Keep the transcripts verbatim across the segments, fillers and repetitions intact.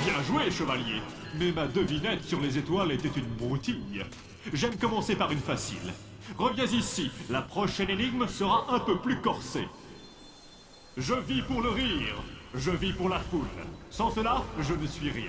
Bien joué, chevalier. Mais ma devinette sur les étoiles était une broutille. J'aime commencer par une facile. Reviens ici, la prochaine énigme sera un peu plus corsée. Je vis pour le rire, je vis pour la foule. Sans cela, je ne suis rien.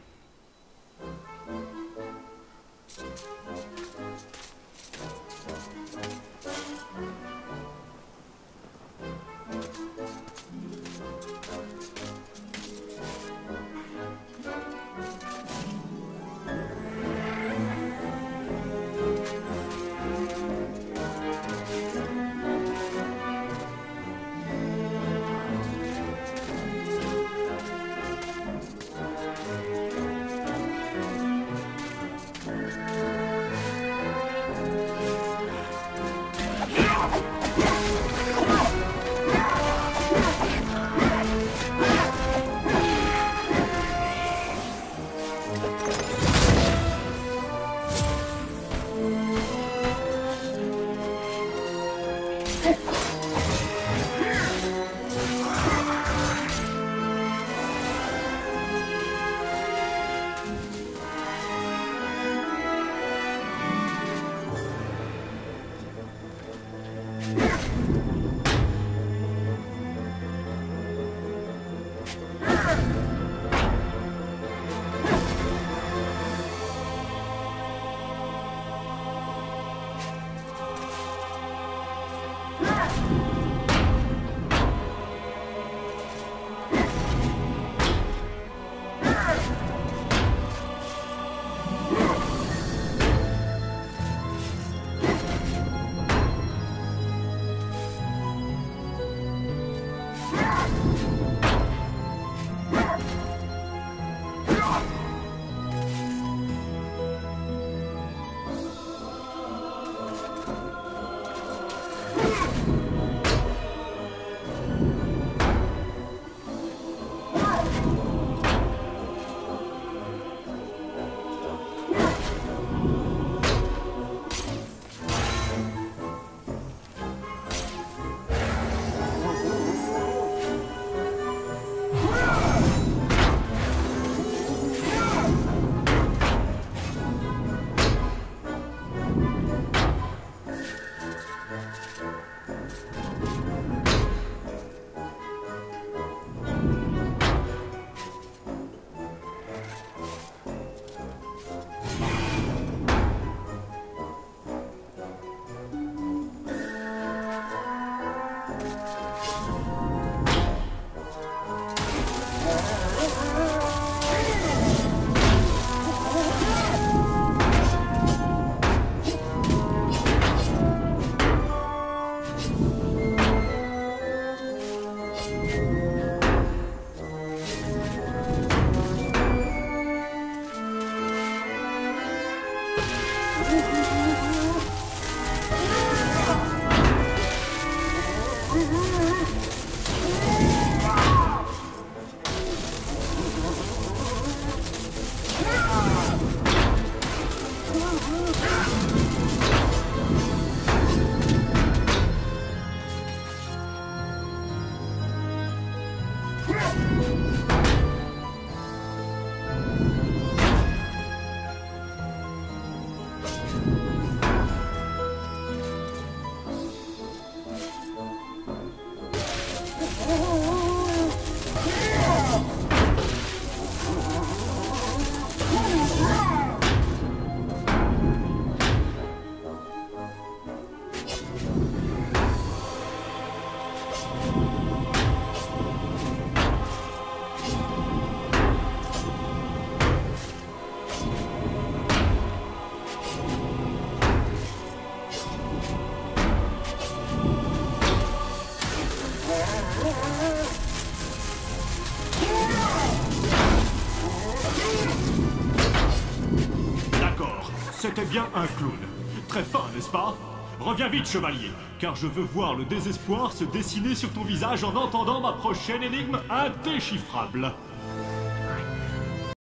C'était bien un clown. Très fin, n'est-ce pas? Reviens vite, chevalier, car je veux voir le désespoir se dessiner sur ton visage en entendant ma prochaine énigme indéchiffrable.